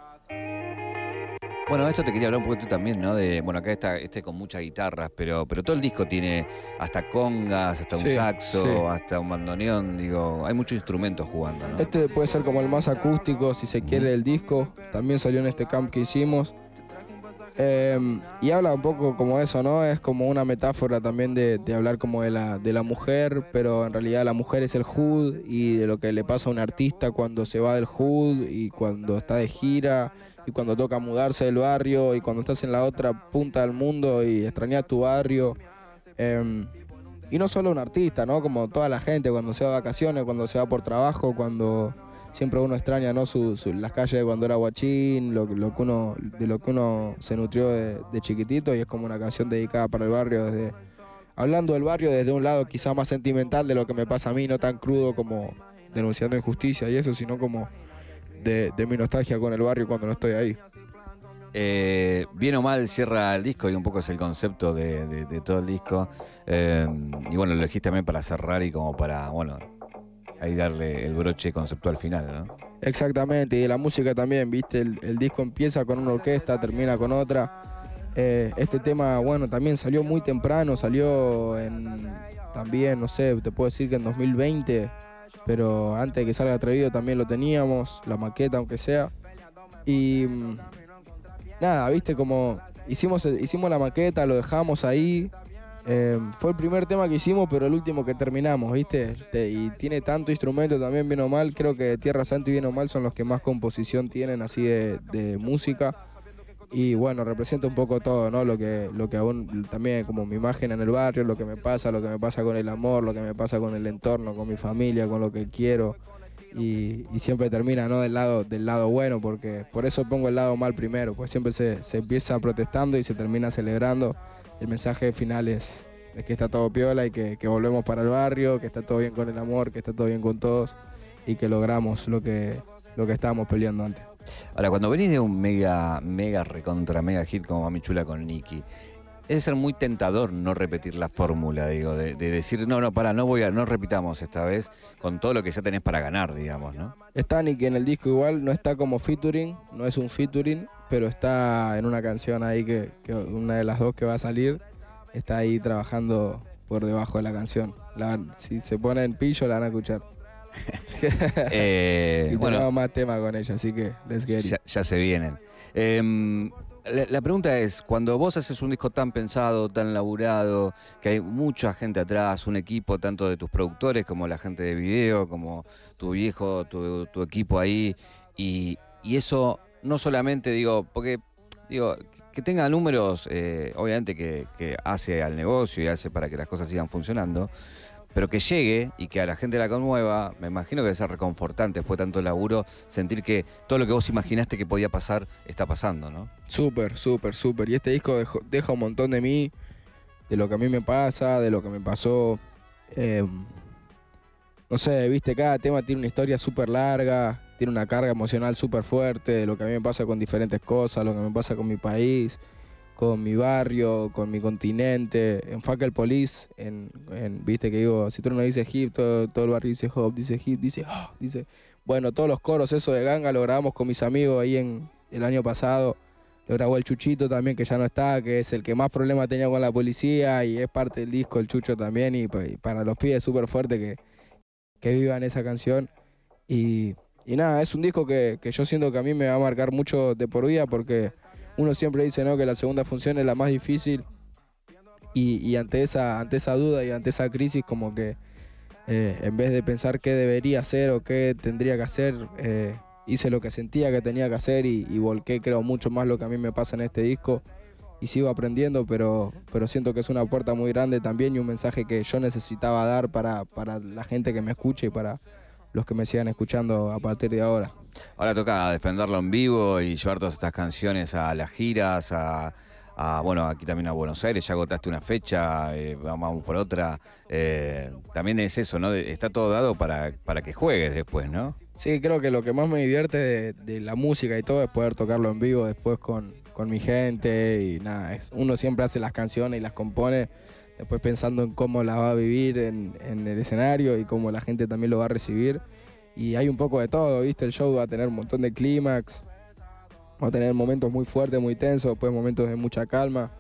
Bueno, esto te quería hablar un poquito también, ¿no? De, bueno, acá está este con muchas guitarras, pero, pero todo el disco tiene hasta congas, hasta un Sí, saxo, sí. hasta un bandoneón, digo, hay muchos instrumentos jugando, ¿no? Este puede ser como el más acústico, si se quiere, del disco. También salió en este camp que hicimos. Eh, y habla un poco como eso, ¿no? Es como una metáfora también de, de hablar como de la, de la mujer, pero en realidad la mujer es el hood y de lo que le pasa a un artista cuando se va del hood y cuando está de gira y cuando toca mudarse del barrio y cuando estás en la otra punta del mundo y extrañas tu barrio. Eh, y no solo un artista, ¿no? Como toda la gente cuando se va de vacaciones, cuando se va por trabajo, cuando siempre uno extraña, ¿no? Su, su, las calles de cuando era guachín, lo, lo que uno, de lo que uno se nutrió de, de chiquitito, y es como una canción dedicada para el barrio, desde hablando del barrio desde un lado quizá más sentimental de lo que me pasa a mí, no tan crudo como denunciando injusticia y eso, sino como de, de mi nostalgia con el barrio cuando no estoy ahí. Eh, bien o mal cierra el disco y un poco es el concepto de, de, de todo el disco. Eh, y bueno, lo elegiste también para cerrar y como para, bueno, ahí darle el broche conceptual final, ¿no? Exactamente, y la música también, viste, el, el disco empieza con una orquesta, termina con otra. Eh, este tema, bueno, también salió muy temprano, salió en, también, no sé, te puedo decir que en dos mil veinte, pero antes de que salga Atrevido también lo teníamos, la maqueta aunque sea. Y mm, nada, viste, como hicimos, hicimos la maqueta, lo dejamos ahí. Eh, fue el primer tema que hicimos, pero el último que terminamos, ¿viste? Te- y tiene tanto instrumento también, bien o mal. Creo que Tierra Santa y Bien o Mal son los que más composición tienen así de, de música. Y bueno, representa un poco todo, ¿no? Lo que, lo que aún también como mi imagen en el barrio, lo que me pasa, lo que me pasa con el amor, lo que me pasa con el entorno, con mi familia, con lo que quiero. Y, y siempre termina, ¿no? Del lado, del lado bueno, porque por eso pongo el lado mal primero, pues siempre se, se empieza protestando y se termina celebrando. El mensaje final es, es que está todo piola y que, que volvemos para el barrio, que está todo bien con el amor, que está todo bien con todos y que logramos lo que, lo que estábamos peleando antes. Ahora, cuando venís de un mega, mega recontra mega hit como Mami Chula con Nicky, es ser muy tentador no repetir la fórmula, digo, de, de decir, no, no, para, no voy a, no repitamos esta vez con todo lo que ya tenés para ganar, digamos, ¿no? Está Nicky en el disco igual, no está como featuring, no es un featuring, pero está en una canción ahí que, que una de las dos que va a salir, está ahí trabajando por debajo de la canción. La- si se pone en pillo la van a escuchar. Eh, y bueno, tenemos más temas con ella, así que let's get it. ya, ya se vienen. Em, la, la pregunta es, cuando vos haces un disco tan pensado, tan laburado, que hay mucha gente atrás, un equipo tanto de tus productores como la gente de video, como tu viejo, tu, tu equipo ahí, y, y eso no solamente, digo, porque, digo, que tenga números, eh, obviamente que, que hace al negocio y hace para que las cosas sigan funcionando, pero que llegue y que a la gente la conmueva, me imagino que debe ser reconfortante después de tanto laburo, sentir que todo lo que vos imaginaste que podía pasar, está pasando, ¿no? Súper, súper, súper. Y este disco dejo- deja un montón de mí, de lo que a mí me pasa, de lo que me pasó. Eh, no sé, viste, cada tema tiene una historia súper larga, tiene una carga emocional súper fuerte, de lo que a mí me pasa con diferentes cosas, lo que me pasa con mi país, con mi barrio, con mi continente. En Fuck el Police, en, en- viste que digo, si tú no dices hip, todo, todo el barrio dice hop, dice hip, dice oh, dice. Bueno, todos los coros, eso de ganga, lo grabamos con mis amigos ahí en el año pasado. Lo grabó el Chuchito también, que ya no está, que es el que más problemas tenía con la policía y es parte del disco el Chucho también. Y, pues, y para los pibes es súper fuerte que, que vivan esa canción. Y, y nada, es un disco que, que yo siento que a mí me va a marcar mucho de por vida porque uno siempre dice, ¿no?, que la segunda función es la más difícil y, y ante, esa, ante esa duda y ante esa crisis como que eh, en vez de pensar qué debería hacer o qué tendría que hacer, eh, hice lo que sentía que tenía que hacer y, y volqué creo mucho más lo que a mí me pasa en este disco y sigo aprendiendo, pero, pero siento que es una puerta muy grande también y un mensaje que yo necesitaba dar para, para la gente que me escuche y para los que me sigan escuchando a partir de ahora. Ahora toca defenderlo en vivo y llevar todas estas canciones a las giras, a, a, bueno, aquí también a Buenos Aires, ya agotaste una fecha, eh, vamos por otra. Eh, también es eso, ¿no? De- Está todo dado para, para que juegues después, ¿no? Sí, creo que lo que más me divierte de, de la música y todo es poder tocarlo en vivo después con, con mi gente y nada, es, uno siempre hace las canciones y las compone después pensando en cómo las va a vivir en, en el escenario y cómo la gente también lo va a recibir. Y hay un poco de todo, ¿viste? El show va a tener un montón de clímax, va a tener momentos muy fuertes, muy tensos, después momentos de mucha calma.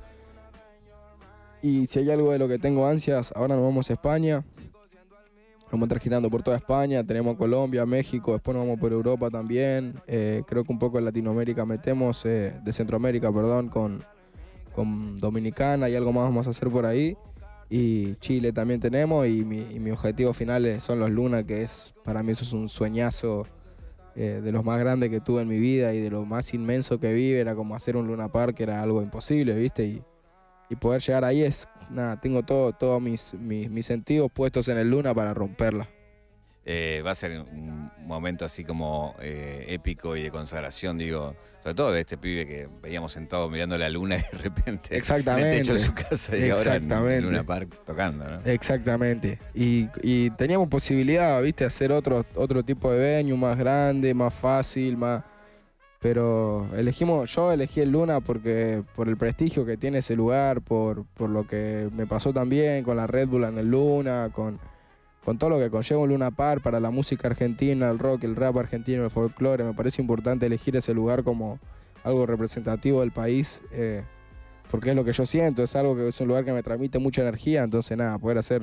Y si hay algo de lo que tengo ansias, ahora nos vamos a España. Vamos a estar girando por toda España, tenemos Colombia, México, después nos vamos por Europa también. Eh, creo que un poco en Latinoamérica metemos, eh, de Centroamérica, perdón, con, con Dominicana y algo más vamos a hacer por ahí. Y Chile también tenemos y mi, y mi objetivo final es- son los Luna, que es para mí eso es un sueñazo eh, de los más grandes que tuve en mi vida y de lo más inmenso que vi. Era como hacer un Luna Park, era algo imposible, ¿viste? Y, y poder llegar ahí es, nada, tengo todo, todos mis, mis, mis sentidos puestos en el Luna para romperla. Eh, va a ser un momento así como eh, épico y de consagración, digo, sobre todo de este pibe que veíamos sentado mirando la luna y de repente Exactamente. en el techo de su casa y ahora en, Exactamente. en Luna Park tocando, ¿no? Exactamente. Y, y teníamos posibilidad, ¿viste? Hacer otro, otro tipo de venue más grande, más fácil, más... Pero elegimos, yo elegí el Luna porque por el prestigio que tiene ese lugar, por, por lo que me pasó también con la Red Bull en el Luna, con, con todo lo que conlleva un Luna Park para la música argentina, el rock, el rap argentino, el folclore. Me parece importante elegir ese lugar como algo representativo del país, eh, porque es lo que yo siento, es algo que es un lugar que me transmite mucha energía. Entonces nada, poder hacer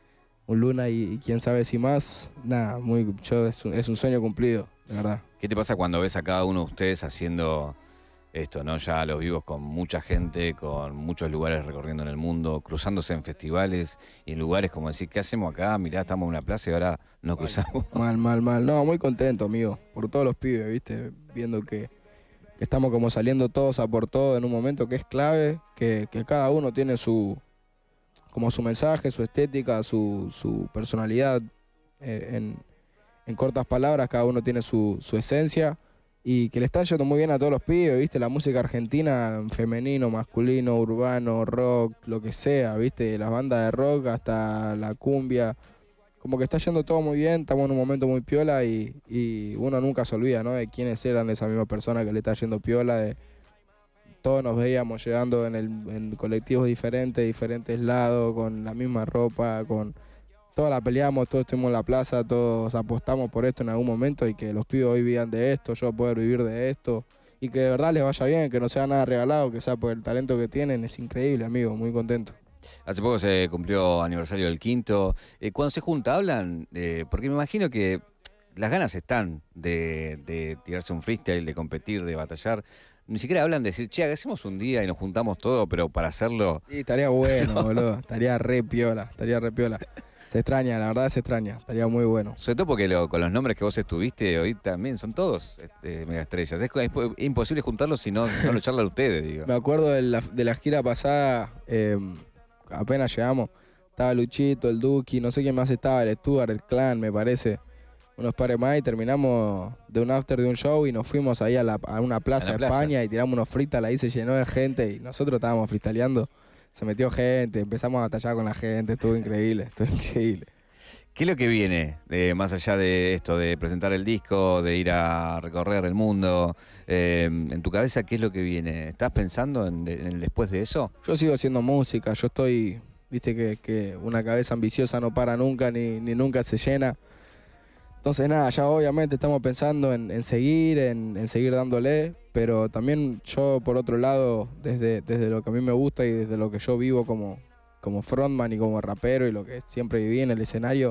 un Luna y, y quién sabe si más, nada, muy, yo, es, un, es un sueño cumplido, de verdad. ¿Qué te pasa cuando ves a cada uno de ustedes haciendo esto, ¿no? Ya a los vivos, con mucha gente, con muchos lugares recorriendo en el mundo, cruzándose en festivales y en lugares como decir, ¿qué hacemos acá? Mirá, estamos en una plaza y ahora nos cruzamos. Mal, mal, mal. No, muy contento, amigo, por todos los pibes, ¿viste? Viendo que, que estamos como saliendo todos a por todo en un momento que es clave, que, que cada uno tiene su, como su mensaje, su estética, su, su personalidad. Eh, en, en cortas palabras, cada uno tiene su, su esencia. Y que le están yendo muy bien a todos los pibes, ¿viste? La música argentina, femenino, masculino, urbano, rock, lo que sea, ¿viste? Las bandas de rock hasta la cumbia. Como que está yendo todo muy bien, estamos en un momento muy piola y, y uno nunca se olvida, ¿no? De quiénes eran esa misma persona que le está yendo piola. De, todos nos veíamos llegando en, el, en colectivos diferentes, diferentes lados, con la misma ropa, con... Todos la peleamos, todos estuvimos en la plaza, todos apostamos por esto en algún momento y que los pibes hoy vivan de esto, yo poder vivir de esto y que de verdad les vaya bien, que no sea nada regalado, que sea por el talento que tienen. Es increíble, amigo, muy contento. Hace poco se cumplió aniversario del quinto. Eh, cuando se junta, hablan, eh, porque me imagino que las ganas están de, de tirarse un freestyle, de competir, de batallar. Ni siquiera hablan de decir, che, hacemos un día y nos juntamos todos, pero para hacerlo... Sí, estaría bueno, no. Boludo, estaría re piola, estaría re piola. Se extraña, la verdad se extraña, estaría muy bueno. Sobre todo porque lo, con los nombres que vos estuviste hoy también son todos este, mega estrellas. Es, es, es imposible juntarlos si no, no lo charlan ustedes, digo. Me acuerdo de la, de la gira pasada, eh, apenas llegamos, estaba Luchito, el Duki, no sé quién más estaba, el Stuart, el Clan, me parece, unos pares más, y terminamos de un after de un show y nos fuimos ahí a, la, a una plaza de España y tiramos unos freestyle, ahí se llenó de gente y nosotros estábamos freestyleando. Se metió gente, empezamos a tallar con la gente, estuvo increíble, estuvo increíble. ¿Qué es lo que viene, eh, más allá de esto, de presentar el disco, de ir a recorrer el mundo? Eh, en tu cabeza, ¿qué es lo que viene? ¿Estás pensando en, en el después de eso? Yo sigo haciendo música, yo estoy, viste que, que una cabeza ambiciosa no para nunca, ni, ni nunca se llena. Entonces nada, ya obviamente estamos pensando en, en seguir, en, en seguir dándole, pero también yo por otro lado, desde, desde lo que a mí me gusta y desde lo que yo vivo como, como frontman y como rapero y lo que siempre viví en el escenario,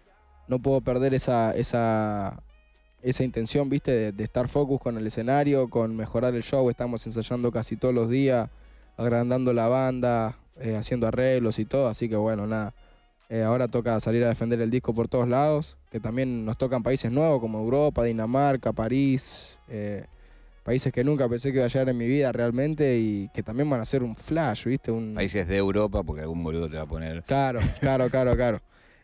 no puedo perder esa, esa, esa intención, viste, de, de estar focus con el escenario, con mejorar el show. Estamos ensayando casi todos los días, agrandando la banda, eh, haciendo arreglos y todo, así que bueno, nada. Eh, ahora toca salir a defender el disco por todos lados, que también nos tocan países nuevos como Europa, Dinamarca, París, eh, países que nunca pensé que iba a llegar en mi vida realmente y que también van a ser un flash, ¿viste? Un... Países de Europa, porque algún boludo te va a poner... Claro, claro, claro, claro.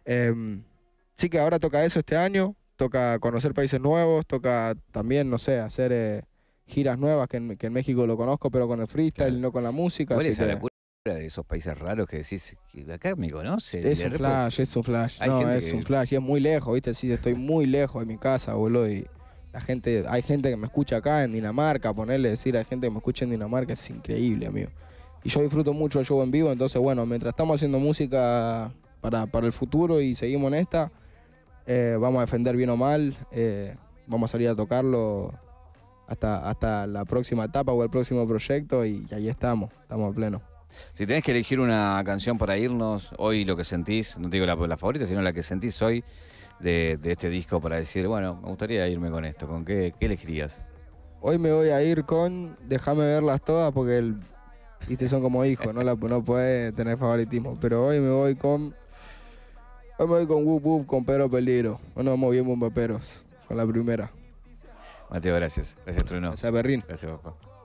Eh, sí que ahora toca eso este año, toca conocer países nuevos, toca también, no sé, hacer eh, giras nuevas, que en, que en México lo conozco, pero con el freestyle, claro, no con la música. ¿Cuál es esa locura de esos países raros que decís, que acá me conocen? Es un flash, es un flash, no, es que... un flash, y es muy lejos, ¿viste? Sí, estoy muy lejos de mi casa, boludo, y la gente, hay gente que me escucha acá en Dinamarca, ponerle decir, hay gente que me escucha en Dinamarca, es increíble, amigo. Y yo disfruto mucho el show en vivo, entonces, bueno, mientras estamos haciendo música para, para el futuro y seguimos en esta, eh, vamos a defender bien o mal, eh, vamos a salir a tocarlo hasta, hasta la próxima etapa o el próximo proyecto y, y ahí estamos, estamos a pleno. Si tenés que elegir una canción para irnos, hoy lo que sentís, no te digo la, la favorita, sino la que sentís hoy de, de este disco para decir, bueno, me gustaría irme con esto, ¿con qué, qué elegirías? Hoy me voy a ir con Déjame verlas todas porque el, viste, son como hijos, no, la, no puede tener favoritismo, pero hoy me voy con hoy me voy con Whoop Whoop con Pedro Peligro. Bueno, vamos bien bombaperos con la primera. Mateo, gracias. Gracias, Trueno. Gracias, Perrín. Gracias, papá.